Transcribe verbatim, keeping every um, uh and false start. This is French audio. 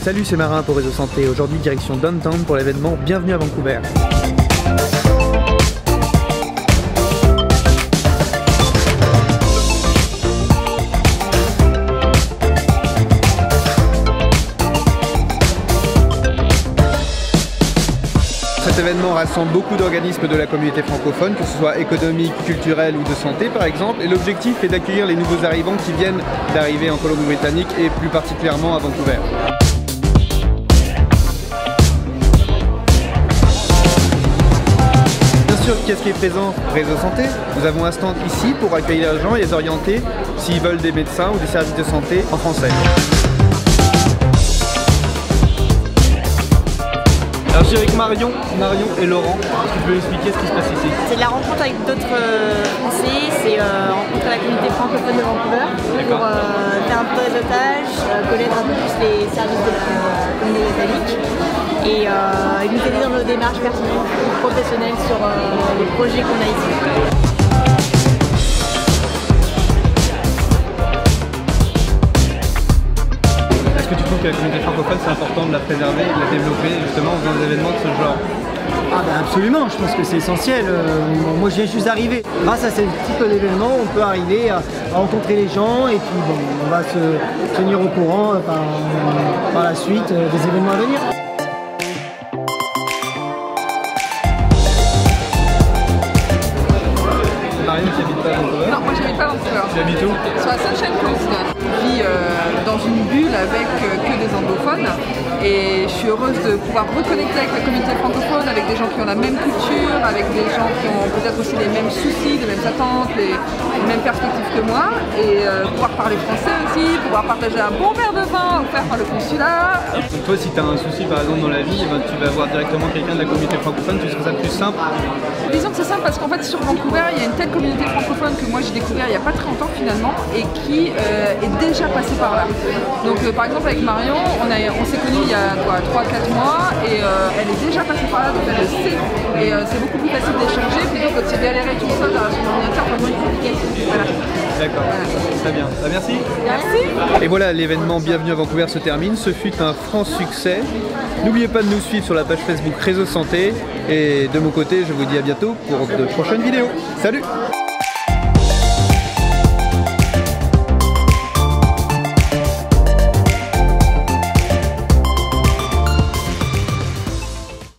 Salut, c'est Marin pour Réseau Santé. Aujourd'hui, direction Downtown pour l'événement Bienvenue à Vancouver. Cet événement rassemble beaucoup d'organismes de la communauté francophone, que ce soit économique, culturel ou de santé par exemple, et l'objectif est d'accueillir les nouveaux arrivants qui viennent d'arriver en Colombie-Britannique et plus particulièrement à Vancouver. Bien sûr, qu'est-ce qui est présent? Réseau Santé. Nous avons un stand ici pour accueillir les gens et les orienter s'ils veulent des médecins ou des services de santé en français. Alors je suis avec Marion, Marion et Laurent. Est-ce que tu peux expliquer ce qui se passe ici? C'est de la rencontre avec d'autres euh, Français, c'est euh, rencontrer la communauté francophone de Vancouver pour euh, faire un peu de réseautage, euh, connaître un peu plus les services de la communauté britannique et euh, nous aider dans nos démarches personnelles et professionnelles sur euh, les projets qu'on a ici. Est-ce que tu trouves que la communauté francophone, c'est important de la préserver et de la développer justement en faisant des événements de ce genre? Ah ben absolument, je pense que c'est essentiel. Euh, moi je viens juste d'arriver. Grâce à ce type d'événement, on peut arriver à, à rencontrer les gens et puis bon, on va se tenir au courant euh, par, par la suite euh, des événements à venir. Marion, tu habites pas à Vancouver? Non, moi j'habite pas à Vancouver. Tu habites où? Sur la Sunshine Coast. Je vis euh, dans une bulle avec euh, que des anglophones et je suis heureuse de pouvoir reconnecter avec la communauté francophone, avec des gens qui ont la même culture, avec des gens qui ont peut-être aussi les mêmes soucis, les mêmes attentes, les, les mêmes perspectives que moi et euh, pouvoir parler français aussi, pouvoir partager un bon verre de vin offert par le consulat. Donc toi, si tu as un souci par exemple dans la vie, ben, tu vas voir directement quelqu'un de la communauté francophone, tu trouves ça plus simple? Disons que c'est simple parce qu'en fait sur Vancouver, il y a une telle communauté francophone que moi j'ai découvert il n'y a pas très longtemps finalement et qui euh, est déjà passée par là. Donc euh, par exemple avec Marion, on, a, on s'est connus il y a trois quatre mois et euh, elle est déjà passée par là donc elle le sait et euh, c'est beaucoup plus facile d'échanger plutôt que de se galérer tout seul dans son ordinateur pour une communication. Voilà. D'accord, voilà. Très bien. Ah, merci. Merci. Et voilà, l'événement Bienvenue à Vancouver se termine. Ce fut un franc succès. N'oubliez pas de nous suivre sur la page Facebook Réseau Santé. Et de mon côté, je vous dis à bientôt pour de prochaines vidéos. Salut!